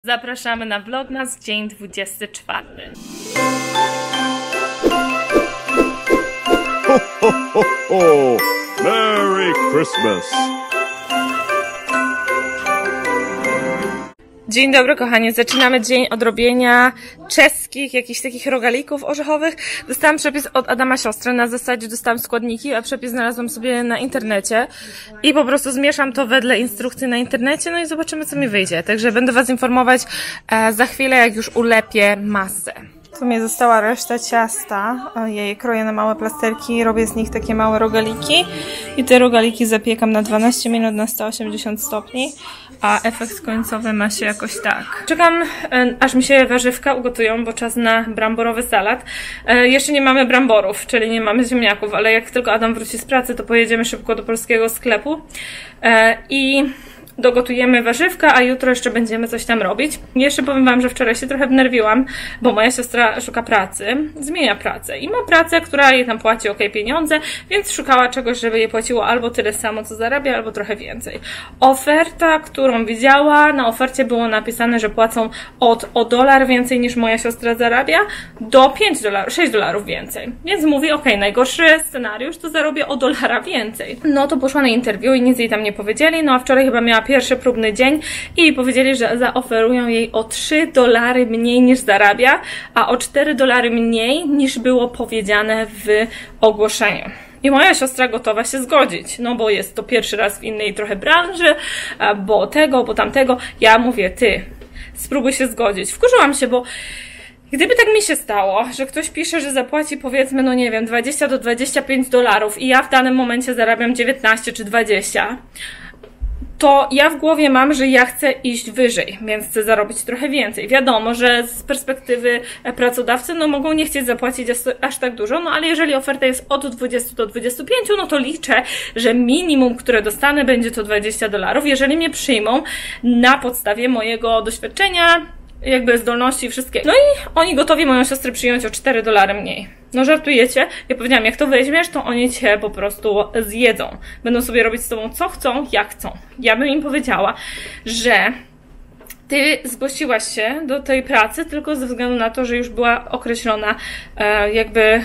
Zapraszamy na Vlogmas dzień 24. Ho, ho, ho, ho! Merry Christmas! Dzień dobry kochani, zaczynamy dzień od robienia czeskich, jakichś takich rogalików orzechowych. Dostałam przepis od Adama siostry, na zasadzie dostałam składniki, a przepis znalazłam sobie na internecie i po prostu zmieszam to wedle instrukcji na internecie, no i zobaczymy co mi wyjdzie. Także będę was informować za chwilę, jak już ulepię masę. Tu mi została reszta ciasta, ja je kroję na małe plasterki, robię z nich takie małe rogaliki i te rogaliki zapiekam na 12 minut na 180 stopni, a efekt końcowy ma się jakoś tak. Czekam, aż mi się warzywka ugotują, bo czas na bramborowy salad. Jeszcze nie mamy bramborów, czyli nie mamy ziemniaków, ale jak tylko Adam wróci z pracy, to pojedziemy szybko do polskiego sklepu i dogotujemy warzywka, a jutro jeszcze będziemy coś tam robić. Jeszcze powiem wam, że wczoraj się trochę wnerwiłam, bo moja siostra szuka pracy, zmienia pracę i ma pracę, która jej tam płaci pieniądze, więc szukała czegoś, żeby jej płaciło albo tyle samo, co zarabia, albo trochę więcej. Oferta, którą widziała, na ofercie było napisane, że płacą o $1 więcej niż moja siostra zarabia, do $5, $6 więcej. Więc mówi, okej, najgorszy scenariusz, to zarobię o $1 więcej. No to poszła na interwiu i nic jej tam nie powiedzieli, no a wczoraj chyba miała pierwszy próbny dzień i powiedzieli, że zaoferują jej o $3 mniej niż zarabia, a o $4 mniej niż było powiedziane w ogłoszeniu. I moja siostra gotowa się zgodzić, no bo jest to pierwszy raz w innej trochę branży, bo tego, bo tamtego. Ja mówię, ty, spróbuj się zgodzić. Wkurzyłam się, bo gdyby tak mi się stało, że ktoś pisze, że zapłaci powiedzmy, no nie wiem, $20 do $25 i ja w danym momencie zarabiam 19 czy 20, to ja w głowie mam, że ja chcę iść wyżej, więc chcę zarobić trochę więcej. Wiadomo, że z perspektywy pracodawcy, no mogą nie chcieć zapłacić aż tak dużo, no ale jeżeli oferta jest od 20 do 25, no to liczę, że minimum, które dostanę, będzie to $20, jeżeli mnie przyjmą na podstawie mojego doświadczenia, jakby zdolności i wszystkie. No i oni gotowi moją siostrę przyjąć o $4 mniej. No żartujecie? Ja powiedziałam, jak to weźmiesz, to oni cię po prostu zjedzą. Będą sobie robić z tobą co chcą, jak chcą. Ja bym im powiedziała, że ty zgłosiłaś się do tej pracy tylko ze względu na to, że już była określona jakby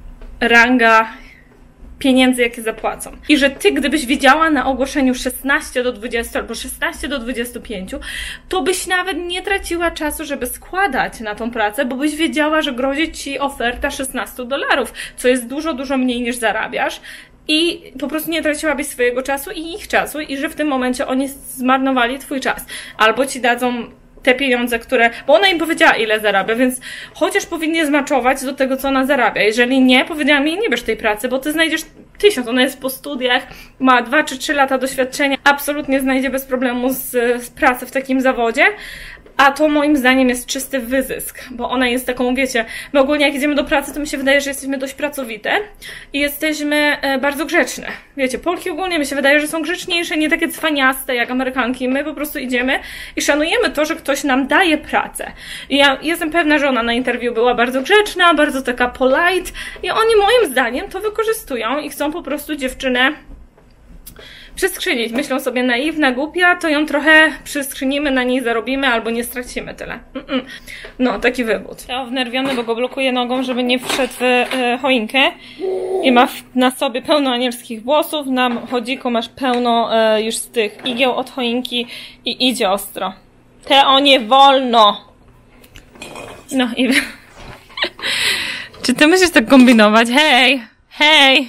ranga pieniędzy, jakie zapłacą. I że ty, gdybyś widziała na ogłoszeniu 16 do 20 albo 16 do 25, to byś nawet nie traciła czasu, żeby składać na tą pracę, bo byś wiedziała, że grozi ci oferta $16, co jest dużo, dużo mniej niż zarabiasz. I po prostu nie traciłabyś swojego czasu i ich czasu i że w tym momencie oni zmarnowali twój czas. Albo ci dadzą te pieniądze, które... Bo ona im powiedziała, ile zarabia, więc chociaż powinni zmaczować do tego, co ona zarabia. Jeżeli nie, powiedziałam jej, nie bierz tej pracy, bo ty znajdziesz 1000. Ona jest po studiach, ma 2 czy 3 lata doświadczenia, absolutnie znajdzie bez problemu z pracy w takim zawodzie. A to moim zdaniem jest czysty wyzysk, bo ona jest taką, wiecie, my ogólnie jak idziemy do pracy, to mi się wydaje, że jesteśmy dość pracowite i jesteśmy bardzo grzeczne. Wiecie, Polki ogólnie mi się wydaje, że są grzeczniejsze, nie takie cwaniaste jak Amerykanki. My po prostu idziemy i szanujemy to, że ktoś nam daje pracę. I ja jestem pewna, że ona na interwiu była bardzo grzeczna, bardzo taka polite i oni moim zdaniem to wykorzystują i chcą po prostu dziewczynę przyskrzynić. Myślą sobie, naiwna, głupia, to ją trochę przyskrzyniemy, na niej zarobimy albo nie stracimy tyle. No, taki wywód. Ja wnerwiony, bo go blokuje nogą, żeby nie wszedł w choinkę i ma na sobie pełno anielskich włosów, na chodziku masz pełno już z tych igieł od choinki i idzie ostro. Teo, nie wolno! No i... Czy ty musisz tak kombinować? Hej! Hej!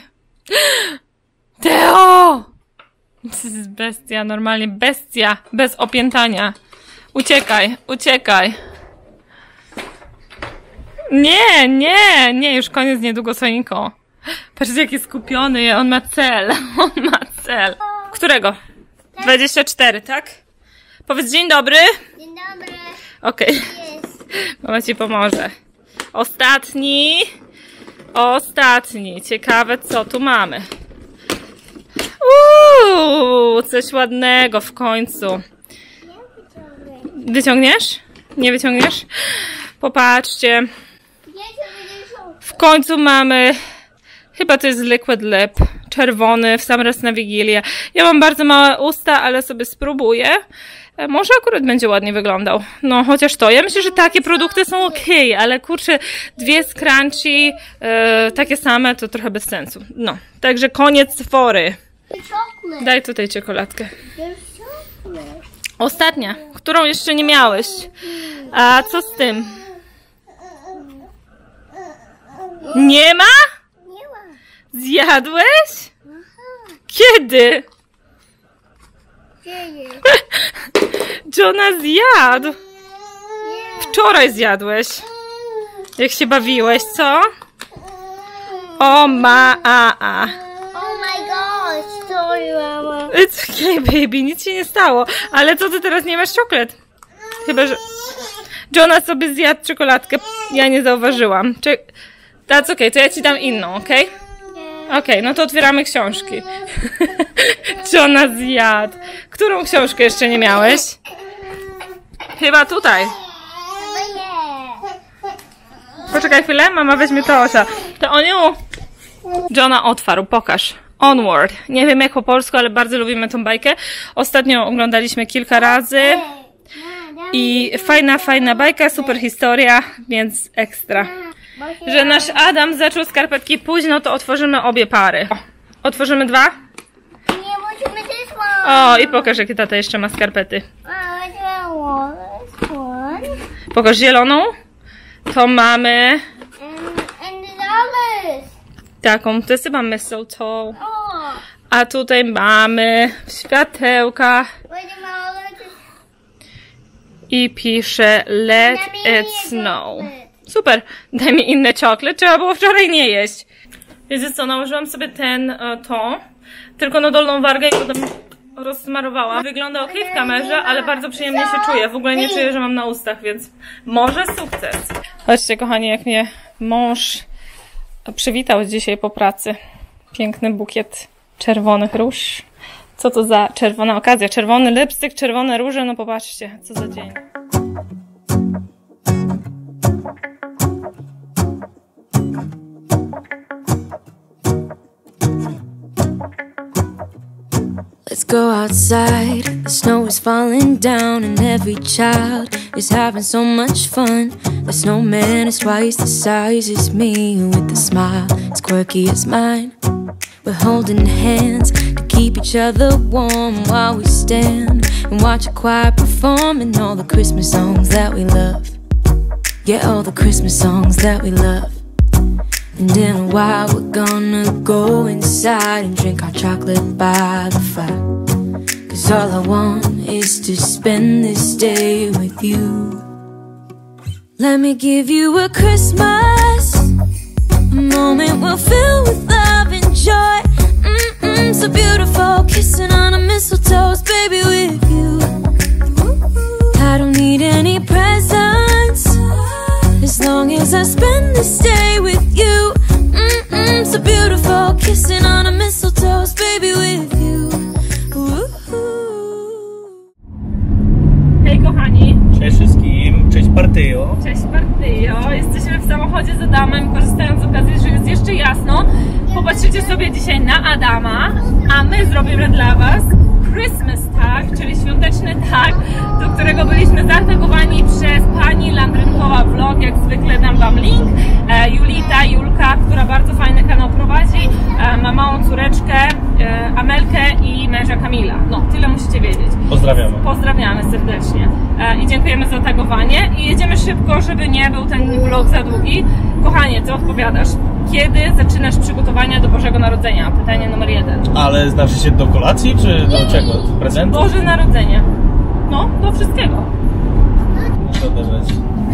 Teo! To jest bestia, normalnie bestia, bez opętania. Uciekaj, uciekaj. Nie, nie, nie, już koniec niedługo z choinką. Patrzcie, jaki skupiony, on ma cel, on ma cel. Którego? 24, tak? Powiedz dzień dobry. Dzień dobry. Okej. Mama ci pomoże. Ostatni. Ostatni. Ciekawe, co tu mamy. Coś ładnego w końcu. Wyciągniesz? Nie wyciągniesz? Popatrzcie. W końcu mamy... Chyba to jest liquid lip. Czerwony, w sam raz na Wigilię. Ja mam bardzo małe usta, ale sobie spróbuję. Może akurat będzie ładnie wyglądał. No, chociaż to. Ja myślę, że takie produkty są okej, ale kurczę, 2 z Crunchy, takie same, to trochę bez sensu. No, także koniec Sephory. Daj tutaj czekoladkę. Ostatnia, którą jeszcze nie miałeś. A co z tym? Nie ma? Zjadłeś? Kiedy? Johna zjadł. Wczoraj zjadłeś. Jak się bawiłeś, co? O Oh my gosh, sorry mama. It's okay, baby, nic się nie stało. Ale co, ty teraz nie masz czoklet? Chyba, że... Johna sobie zjadł czekoladkę. Ja nie zauważyłam. That's okay, to ja ci dam inną, okej? Okej, no to otwieramy książki. Johna zjadł. Którą książkę jeszcze nie miałeś? Chyba tutaj. Poczekaj chwilę, mama weźmie Tosia. To Oniu. Johna otwarł, pokaż. Onward. Nie wiem jak po polsku, ale bardzo lubimy tą bajkę. Ostatnio oglądaliśmy kilka razy. I fajna bajka, super historia, więc ekstra. Że nasz Adam zaczął skarpetki późno, to otworzymy obie pary. Otworzymy 2? Nie, musimy this O, one. i pokaż jakie tata jeszcze ma skarpety. This one. Pokaż zieloną. To mamy And the others. taką, to jest chyba mistletoe. Oh. A tutaj mamy światełka. Wait a moment. I pisze Let it snow. Super, daj mi inny czoklet, trzeba było wczoraj nie jeść. Wiecie co, nałożyłam sobie to, tylko na dolną wargę i potem rozsmarowałam. Wygląda ok w kamerze, ale bardzo przyjemnie się czuję. W ogóle nie czuję, że mam na ustach, więc może sukces. Chodźcie kochani, jak mnie mąż przywitał dzisiaj po pracy. Piękny bukiet czerwonych róż. Co to za czerwona okazja? Czerwony lipstyk, czerwone róże, no popatrzcie, co za dzień. Let's go outside, the snow is falling down and every child is having so much fun. The snowman is twice the size as me with a smile as quirky as mine. We're holding hands to keep each other warm while we stand and watch a choir performing all the Christmas songs that we love. Yeah, all the Christmas songs that we love. And in a while we're gonna go inside and drink our chocolate by the fire. 'Cause all I want is to spend this day with you. Let me give you a Christmas, a moment we'll fill with love and joy. So beautiful, kissing on a mistletoe, baby, with you. I don't need any presents as long as I spend this day with you. So beautiful, kissing on a mistletoe, baby, with you. Hej kochani. Cześć wszystkim, cześć partyjo. Cześć partyjo. Jesteśmy w samochodzie z Adamem, korzystając z okazji, że jest jeszcze jasno. Popatrzycie sobie dzisiaj na Adama, a my zrobimy dla was Christmas Tag, czyli świąteczny tag, do którego byliśmy zaatakowani przez pani Landrynkowa Vlog. Jak zwykle dam wam link. Julka, która bardzo fajny kanał prowadzi, ma małą córeczkę, Amelkę i męża Kamila. No, tyle musicie wiedzieć. Pozdrawiamy. Pozdrawiamy serdecznie i dziękujemy za tagowanie. I jedziemy szybko, żeby nie był ten vlog za długi. Kochanie, ty odpowiadasz. Kiedy zaczynasz przygotowania do Bożego Narodzenia? Pytanie numer 1. Ale znaczy się do kolacji, czy do czego? Do prezentu? Boże Narodzenie. No, do wszystkiego. Muszę odebrać.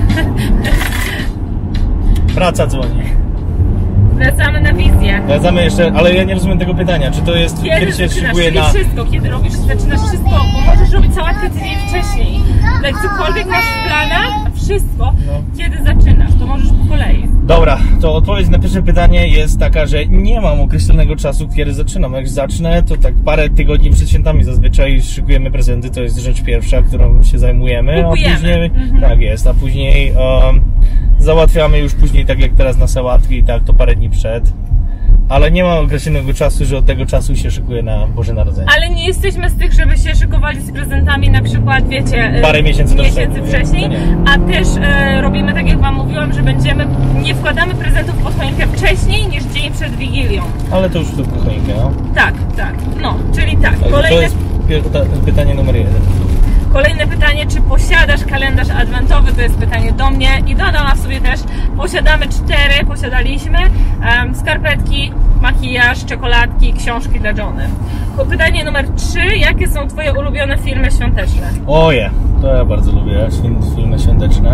Praca dzwoni. Wracamy na wizję. Wracamy jeszcze, ale ja nie rozumiem tego pytania. Czy to jest, kiedy się szykuje na... wszystko, kiedy robisz, zaczynasz wszystko, bo możesz robić sałatkę tydzień wcześniej. Jak cokolwiek masz w planach, wszystko, kiedy zaczynasz, to możesz po kolei. Dobra, to odpowiedź na pierwsze pytanie jest taka, że nie mam określonego czasu, kiedy zaczynam. Jak zacznę, to tak parę tygodni przed świętami zazwyczaj szykujemy prezenty, to jest rzecz pierwsza, którą się zajmujemy. Kupujemy. A później, tak jest, a później załatwiamy już później, tak jak teraz na sałatki i tak, to parę dni przed. ale nie ma określonego czasu, że od tego czasu się szykuje na Boże Narodzenie. Ale nie jesteśmy z tych, żeby się szykowali z prezentami na przykład, wiecie, parę miesięcy wcześniej, a też robimy tak, jak wam mówiłam, że nie wkładamy prezentów pod choinkę wcześniej niż dzień przed Wigilią. Ale to już tylko choinkę, no? Tak, no, czyli tak. To jest pytanie numer 1. Kolejne pytanie, czy posiadasz kalendarz adwentowy? To jest pytanie do mnie i do Adama w sobie też. Posiadaliśmy skarpetki, makijaż, czekoladki, książki dla Johnny. Pytanie numer 3, jakie są twoje ulubione filmy świąteczne? Oje, to ja bardzo lubię filmy świąteczne.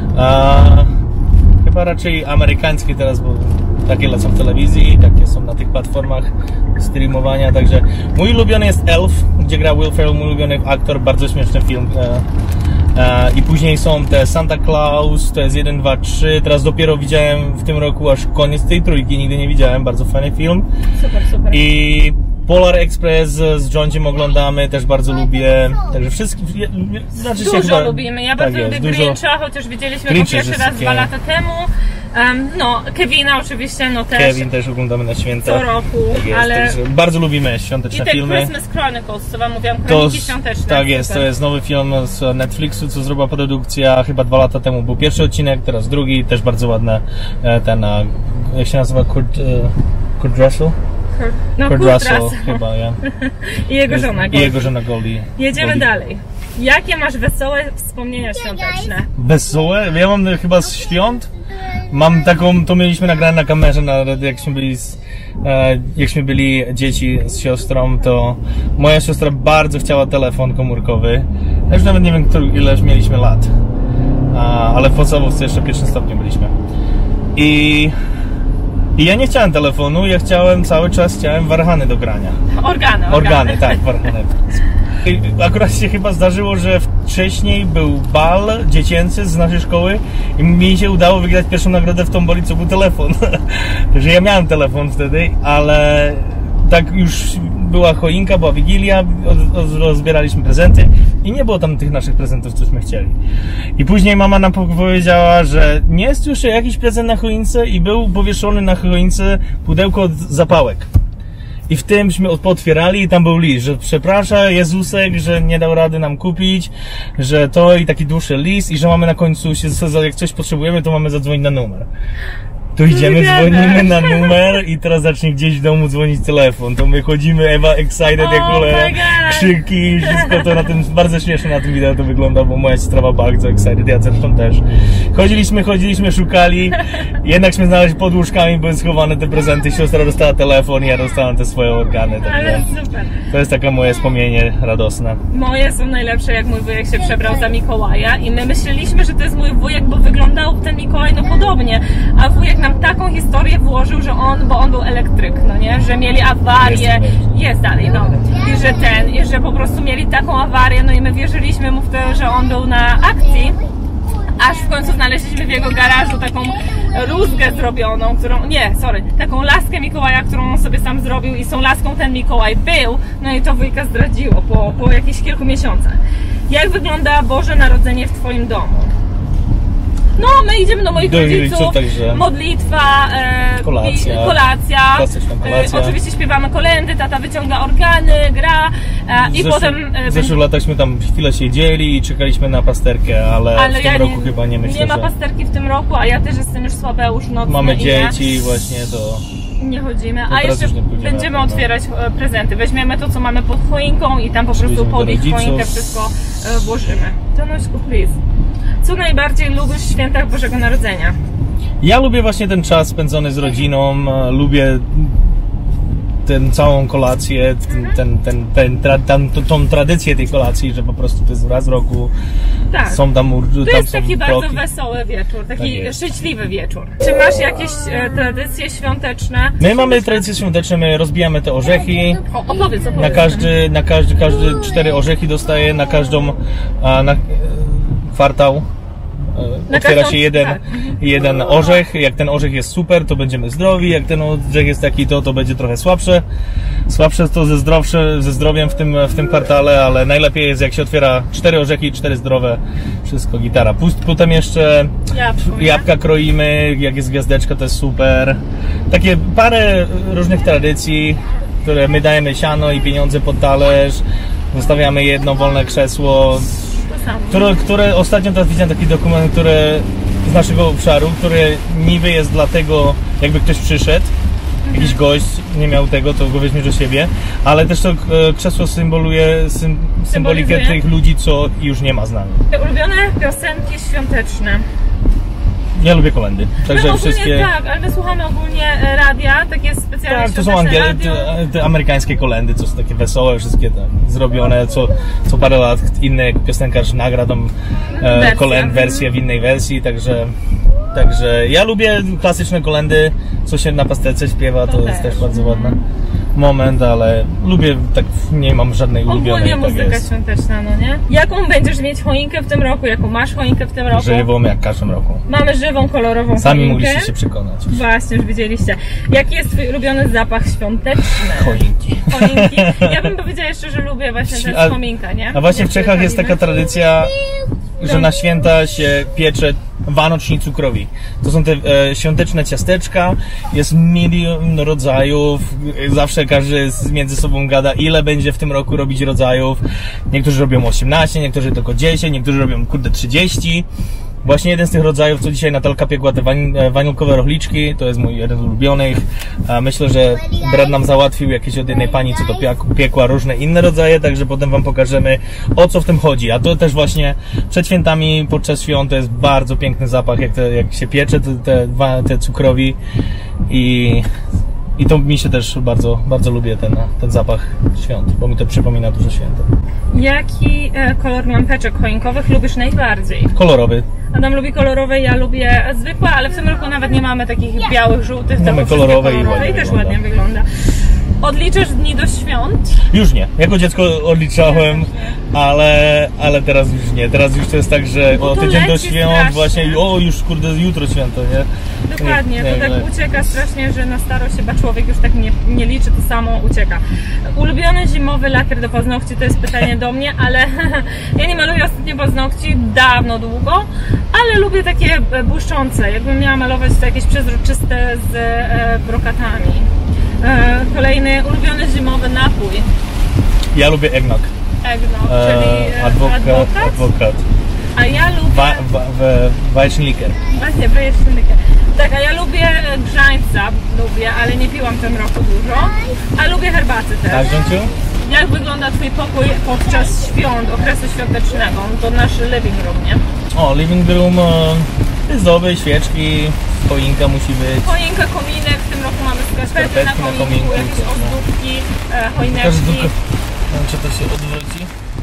Chyba raczej amerykańskie teraz, bo takie lecą w telewizji, takie są na tych platformach streamowania, także mój ulubiony jest Elf, gdzie gra Will Ferrell, mój ulubiony aktor, bardzo śmieszny film. I później są te Santa Claus, to jest 1, 2, 3, teraz dopiero widziałem w tym roku aż koniec tej trójki, nigdy nie widziałem, bardzo fajny film. Super. I Polar Express z John'ciem oglądamy, też bardzo lubię, także wszystkie, znaczy się chyba, lubimy, ja bardzo lubię Grincha, chociaż widzieliśmy go pierwszy raz 2 lata temu. No, Kevina oczywiście, no też. Kevin też oglądamy na święta. Co roku, tak jest, ale... bardzo lubimy świąteczne filmy. I te Christmas Chronicles, co wam mówiłam, kroniki świąteczne. Tak jest, to jest nowy film z Netflixu, co zrobiła produkcja, chyba 2 lata temu był pierwszy odcinek, teraz drugi, też bardzo ładne, jak się nazywa, Kurt Russell? Kurt Russell chyba, ja. I jego żona Goldie. Jedziemy dalej. Jakie masz wesołe wspomnienia świąteczne? Wesołe? Ja mam chyba z świąt. Mam taką, to mieliśmy nagrane na kamerze, jakśmy byli dzieci z siostrą, to moja siostra bardzo chciała telefon komórkowy. Ja już nawet nie wiem, ileż mieliśmy lat. Ale w podstawówce jeszcze w 1. stopniu byliśmy. I ja nie chciałem telefonu, ja cały czas chciałem warhany do grania. Organy. Tak, warhany. I akurat się chyba zdarzyło, że wcześniej był bal dziecięcy z naszej szkoły i mi się udało wygrać pierwszą nagrodę w tomboli, co był telefon. Że ja miałem telefon wtedy, ale tak już była choinka, była Wigilia, rozbieraliśmy prezenty i nie było tam tych naszych prezentów, cośmy chcieli. I później mama nam powiedziała, że nie jest już jakiś prezent na choince i był powieszony na choince pudełko od zapałek. I w tymśmy otwierali i tam był list, że przeprasza Jezusek, że nie dał rady nam kupić, że to i taki dłuższy list i że mamy na końcu, jak coś potrzebujemy, to mamy zadzwonić na numer. To idziemy, dzwonimy na numer i teraz zacznie gdzieś w domu dzwonić telefon. To my chodzimy, Ewa excited jak ole, krzyki, wszystko to na tym, bardzo śmiesznie na tym wideo to wygląda, bo moja siostra była bardzo excited, ja zresztą też. Chodziliśmy, szukali, jednakśmy znaleźli pod łóżkami, były schowane te prezenty, siostra dostała telefon i ja dostałam te swoje organy. Ale super. To jest takie moje wspomnienie radosne. Moje są najlepsze, jak mój wujek się przebrał za Mikołaja i my myśleliśmy, że to jest mój wujek, bo wyglądał ten Mikołaj no podobnie, a wujek nam taką historię włożył, że bo on był elektryk, no nie, że mieli awarię, jest dalej, no, i że po prostu mieli taką awarię, no i my wierzyliśmy mu w to, że on był na akcji, aż w końcu znaleźliśmy w jego garażu taką rózgę zrobioną, taką laskę Mikołaja, którą on sobie sam zrobił i z tą laską ten Mikołaj był, no i to wujka zdradziło po jakichś kilku miesiącach. Jak wygląda Boże Narodzenie w twoim domu? No, my idziemy do moich rodziców, modlitwa, kolacja. Oczywiście śpiewamy kolędy, tata wyciąga organy, gra i potem... W zeszłych latachśmy tam chwilę siedzieli i czekaliśmy na pasterkę, ale w tym roku chyba nie myślę, nie ma pasterki w tym roku, a ja też jestem już słabeusz nocny. Mamy dzieci właśnie, to... Nie chodzimy, a jeszcze będziemy otwierać prezenty. Weźmiemy to, co mamy pod choinką i tam po prostu pod ich choinkę wszystko włożymy. Tonuśku, please. Co najbardziej lubisz w świętach Bożego Narodzenia? Ja lubię właśnie ten czas spędzony z rodziną, lubię tę całą kolację, tą tradycję tej kolacji, że po prostu to jest raz w roku, tak. Są tam to jest taki bardzo wesoły wieczór, taki szczęśliwy wieczór. Czy masz jakieś tradycje świąteczne? My mamy tradycje świąteczne, my rozbijamy te orzechy. Opowiedz. Na każdy 4 orzechy dostaje, na każdą kwartał. otwiera się jeden orzech. Jak ten orzech jest super, to będziemy zdrowi. Jak ten orzech jest taki, to będzie trochę słabsze. Słabsze to ze zdrowiem w tym kwartale, ale najlepiej jest, jak się otwiera 4 orzechy, 4 zdrowe. Wszystko gitara. Potem jeszcze jabłka kroimy. Jak jest gwiazdeczka, to jest super. Takie parę różnych tradycji, które my dajemy siano i pieniądze pod talerz. Zostawiamy jedno wolne krzesło, które ostatnio teraz widziałem taki dokument, który z naszego obszaru, który niby jest dlatego, jakby ktoś przyszedł, jakiś gość nie miał tego, to go weźmiesz do siebie, ale też to krzesło symbolizuje tych ludzi, co już nie ma z nami. Te ulubione piosenki świąteczne. Ja lubię kolendy, także no, ogólnie wszystkie... tak, ale my słuchamy ogólnie radia, takie specjalne. Tak, to są te amerykańskie kolendy, co są takie wesołe, wszystkie tak zrobione, co parę lat inny piosenkarz nagra tam wersję w innej wersji, także ja lubię klasyczne kolendy, co się na pasterce śpiewa, to jest też bardzo ładny moment, ale lubię, tak nie mam żadnej ulubionej. Ogólnie muzyka świąteczna, no nie? Jaką będziesz mieć choinkę w tym roku? Jaką masz choinkę w tym roku? Żywą, jak w każdym roku. Mamy żywą, kolorową Sami choinkę. mogliście się przekonać. Właśnie, już widzieliście. Jaki jest twój ulubiony zapach świąteczny? Choinki. Ja bym powiedziała jeszcze, że lubię właśnie ten chominka, nie? A właśnie w Czechach jest taka tradycja, że na święta się piecze wanoczni cukrowi. To są te świąteczne ciasteczka, jest milion rodzajów, zawsze każdy między sobą gada, ile będzie w tym roku robić rodzajów. Niektórzy robią 18, niektórzy tylko 10, niektórzy robią 30. Właśnie jeden z tych rodzajów, co dzisiaj Natalka piekła, te wanilkowe rochliczki, to jest mój jeden z ulubionych. Myślę, że brat nam załatwił jakieś od jednej pani, co to piekła różne inne rodzaje, także potem wam pokażemy, o co w tym chodzi. A to też właśnie przed świętami, podczas świąt to jest bardzo piękny zapach, jak się piecze te cukrowi i to mi się też bardzo, bardzo lubię ten zapach świąt, bo mi to przypomina dużo święta. Jaki kolor lampeczek choinkowych lubisz najbardziej? Kolorowy. Adam lubi kolorowe, ja lubię zwykłe, ale w tym roku nawet nie mamy takich białych, żółtych, mamy kolorowe i też ładnie wygląda. Odliczasz dni do świąt? Już nie. Jako dziecko odliczałem, ale teraz już nie. Teraz już to jest tak, że o tydzień do świąt strasznie. Właśnie, już kurde, jutro święto, nie? Dokładnie, to tak ucieka strasznie, że na starość chyba człowiek już tak nie liczy, to samo ucieka. Ulubiony zimowy lakier do paznokci, to jest pytanie do mnie, ale ja nie maluję ostatnio paznokci dawno, długo, ale lubię takie błyszczące. Jakbym miała malować to jakieś przezroczyste z brokatami. Kolejny ulubiony zimowy napój. Ja lubię eggnog. Eggnog, czyli adwokat. A ja lubię... Weissschnicker. Właśnie, Weissschnicker. Tak, a ja lubię grzańca, ale nie piłam w tym roku dużo. A lubię herbaty też. Tak, Dzięciu? Jak wygląda twój pokój podczas świąt, okresu świątecznego? To nasz living room, nie? O, living room, zdoby, świeczki, choinka musi być. Choinka, kominek, w tym roku mamy skarpety na kominku, jakieś ozdóbki, choineczki. Czy to się odwróci?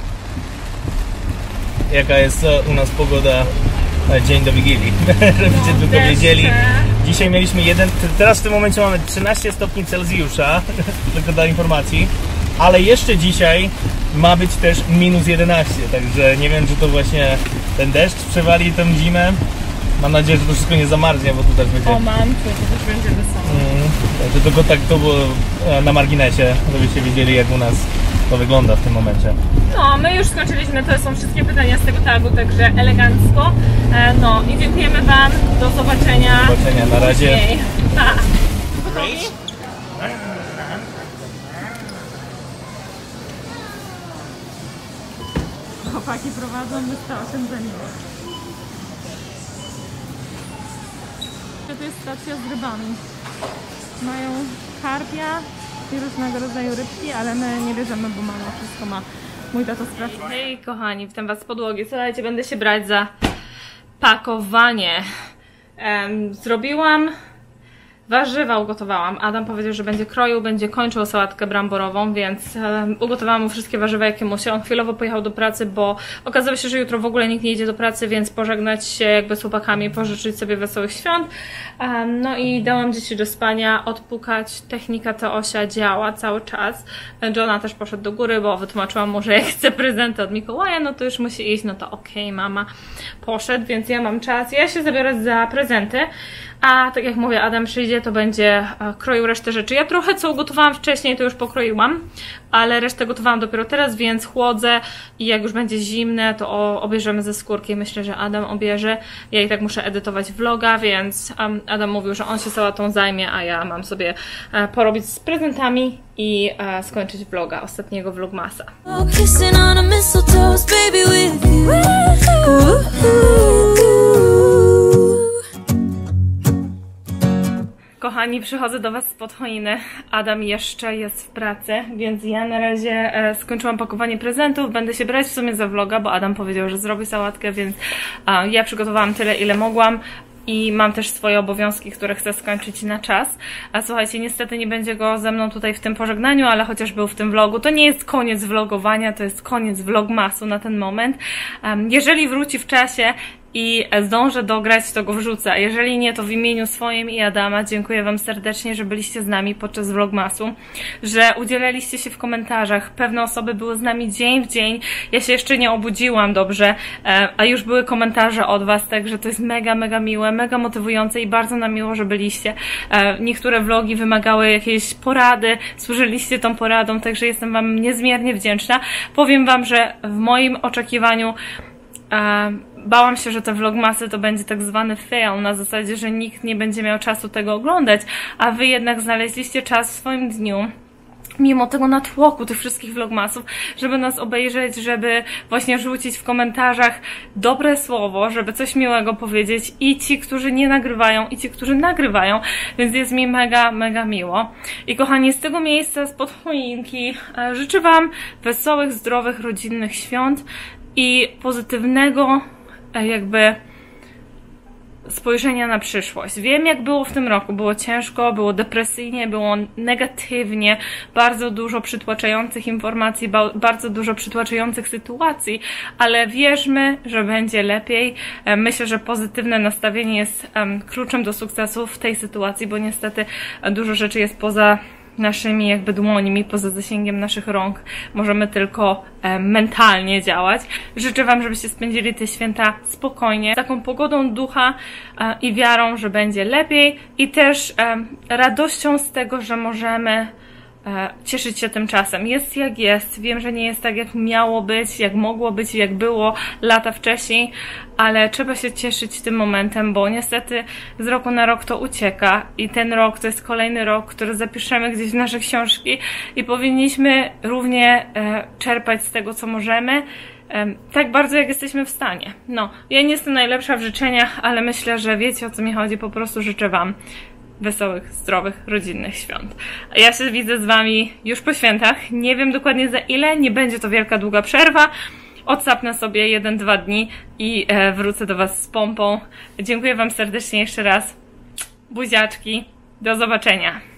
Jaka jest u nas pogoda dzień do Wigilii, żebyście tylko wiedzieli. Dzisiaj mieliśmy teraz w tym momencie mamy 13 stopni Celsjusza, tylko dla informacji, ale jeszcze dzisiaj ma być też minus 11, także nie wiem, czy to właśnie ten deszcz przewali tę zimę. Mam nadzieję, że to wszystko nie zamarznie, bo tu też będzie... O, mam, to też będzie wesoło. Tylko tak to było na marginesie, żebyście wiedzieli, jak u nas to wygląda w tym momencie. No, my już skończyliśmy, to są wszystkie pytania z tego tagu, także elegancko. No i dziękujemy wam, do zobaczenia. Do zobaczenia, na razie. Pa. Chłopaki prowadzą, my stałam za nimi. To jest stacja z rybami. Mają karpia i różnego rodzaju rybki, ale my nie bierzemy, bo mama wszystko ma. Mój tato sprawdza. Hej kochani, witam was z podłogi. Słuchajcie, będę się brać za pakowanie. Zrobiłam Warzywa ugotowałam. Adam powiedział, że będzie kroił, będzie kończył sałatkę bramborową, więc ugotowałam mu wszystkie warzywa, jakie musi. On chwilowo pojechał do pracy, bo okazało się, że jutro w ogóle nikt nie idzie do pracy, więc pożegnać się jakby z chłopakami, pożyczyć sobie wesołych świąt. No i dałam dzieci do spania, odpukać. Technika Teosia działa cały czas. Johna też poszedł do góry, bo wytłumaczyłam mu, że jak chce prezenty od Mikołaja, no to już musi iść. No to okej, mama, poszedł, więc ja mam czas. Ja się zabiorę za prezenty. A tak jak mówię, Adam przyjdzie, to będzie kroił resztę rzeczy. Ja trochę co ugotowałam wcześniej, to już pokroiłam, ale resztę gotowałam dopiero teraz, więc chłodzę i jak już będzie zimne, to obierzemy ze skórki. Myślę, że Adam obierze. Ja i tak muszę edytować vloga, więc Adam mówił, że on się sałatą zajmie, a ja mam sobie porobić z prezentami i skończyć vloga, ostatniego vlogmasa. Kochani, przychodzę do Was spod choiny. Adam jeszcze jest w pracy, więc ja na razie skończyłam pakowanie prezentów. Będę się brać w sumie za vloga, bo Adam powiedział, że zrobi sałatkę, więc ja przygotowałam tyle, ile mogłam. I mam też swoje obowiązki, które chcę skończyć na czas. A słuchajcie, niestety nie będzie go ze mną tutaj w tym pożegnaniu, ale chociaż był w tym vlogu. To nie jest koniec vlogowania, to jest koniec vlogmasu na ten moment. Jeżeli wróci w czasie i zdążę dograć, to go wrzucę. A jeżeli nie, to w imieniu swoim i Adama dziękuję Wam serdecznie, że byliście z nami podczas vlogmasu, że udzielaliście się w komentarzach. Pewne osoby były z nami dzień w dzień. Ja się jeszcze nie obudziłam dobrze, a już były komentarze od Was, także to jest mega, mega miłe, mega motywujące i bardzo nam miło, że byliście. Niektóre vlogi wymagały jakiejś porady, służyliście tą poradą, także jestem Wam niezmiernie wdzięczna. Powiem Wam, że w moim oczekiwaniu bałam się, że te vlogmasy to będzie tak zwany fail, na zasadzie, że nikt nie będzie miał czasu tego oglądać, a Wy jednak znaleźliście czas w swoim dniu, mimo tego natłoku tych wszystkich vlogmasów, żeby nas obejrzeć, żeby właśnie rzucić w komentarzach dobre słowo, żeby coś miłego powiedzieć i ci, którzy nie nagrywają, i ci, którzy nagrywają, więc jest mi mega, mega miło. I kochani, z tego miejsca, spod choinki życzę Wam wesołych, zdrowych, rodzinnych świąt i pozytywnego jakby spojrzenia na przyszłość. Wiem, jak było w tym roku. Było ciężko, było depresyjnie, było negatywnie, bardzo dużo przytłaczających informacji, bardzo dużo przytłaczających sytuacji, ale wierzmy, że będzie lepiej. Myślę, że pozytywne nastawienie jest kluczem do sukcesu w tej sytuacji, bo niestety dużo rzeczy jest poza naszymi jakby dłońmi, poza zasięgiem naszych rąk. Możemy tylko mentalnie działać. Życzę Wam, żebyście spędzili te święta spokojnie, z taką pogodą ducha i wiarą, że będzie lepiej i też radością z tego, że możemy cieszyć się tym czasem. Jest jak jest. Wiem, że nie jest tak, jak miało być, jak mogło być, jak było lata wcześniej, ale trzeba się cieszyć tym momentem, bo niestety z roku na rok to ucieka i ten rok to jest kolejny rok, który zapiszemy gdzieś w nasze książki i powinniśmy równie czerpać z tego, co możemy, tak bardzo, jak jesteśmy w stanie. No, ja nie jestem najlepsza w życzeniach, ale myślę, że wiecie, o co mi chodzi. Po prostu życzę Wam wesołych, zdrowych, rodzinnych świąt. Ja się widzę z Wami już po świętach. Nie wiem dokładnie za ile, nie będzie to wielka, długa przerwa. Odsapnę sobie 1-2 dni i wrócę do Was z pompą. Dziękuję Wam serdecznie jeszcze raz. Buziaczki. Do zobaczenia.